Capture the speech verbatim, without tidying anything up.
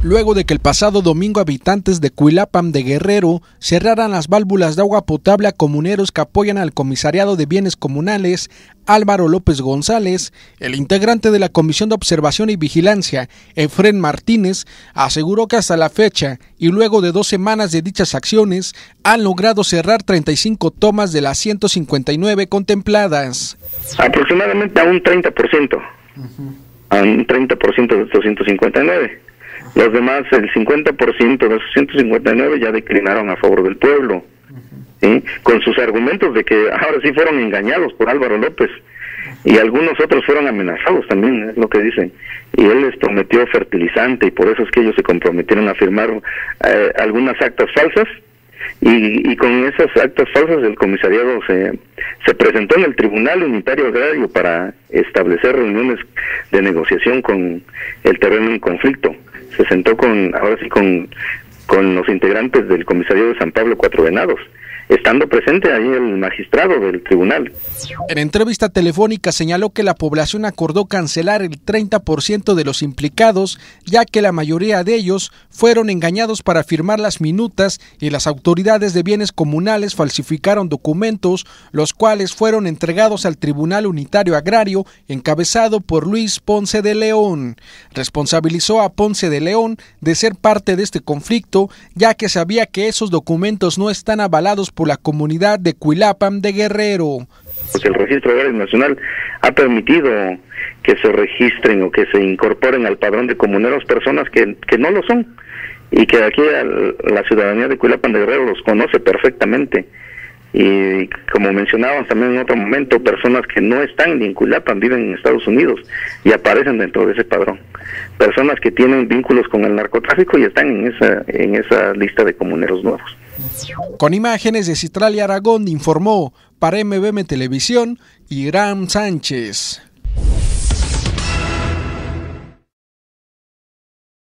Luego de que el pasado domingo habitantes de Cuilapam de Guerrero cerraran las válvulas de agua potable a comuneros que apoyan al Comisariado de Bienes Comunales, Álvaro López González, el integrante de la Comisión de Observación y Vigilancia, Efrén Martínez, aseguró que hasta la fecha y luego de dos semanas de dichas acciones, han logrado cerrar treinta y cinco tomas de las ciento cincuenta y nueve contempladas. Aproximadamente a un treinta por ciento, uh-huh. a un treinta por ciento de estos ciento cincuenta y nueve. Los demás, el cincuenta por ciento de esos ciento cincuenta y nueve ya declinaron a favor del pueblo, ¿sí? Con sus argumentos de que ahora sí fueron engañados por Álvaro López, y algunos otros fueron amenazados también, es lo que dicen, y él les prometió fertilizante, y por eso es que ellos se comprometieron a firmar eh, algunas actas falsas, y, y con esas actas falsas el comisariado se, se presentó en el Tribunal Unitario Agrario para establecer reuniones de negociación con el terreno en conflicto. Se sentó con, ahora sí, con, con los integrantes del comisariado de San Pablo Cuatro Venados, estando presente ahí el magistrado del tribunal. En entrevista telefónica señaló que la población acordó cancelar el treinta por ciento de los implicados, ya que la mayoría de ellos fueron engañados para firmar las minutas y las autoridades de bienes comunales falsificaron documentos, los cuales fueron entregados al Tribunal Unitario Agrario, encabezado por Luis Ponce de León. Responsabilizó a Ponce de León de ser parte de este conflicto, ya que sabía que esos documentos no están avalados por la comunidad de Cuilapam de Guerrero. Pues el Registro Agrario Nacional ha permitido que se registren o que se incorporen al padrón de comuneros personas que, que no lo son, y que aquí el, la ciudadanía de Cuilapam de Guerrero los conoce perfectamente. Y como mencionábamos también en otro momento, personas que no están ni en Cuilapam, viven en Estados Unidos y aparecen dentro de ese padrón. Personas que tienen vínculos con el narcotráfico y están en esa, en esa lista de comuneros nuevos. Con imágenes de Citralia Aragón informó para M B M Televisión Irán Sánchez.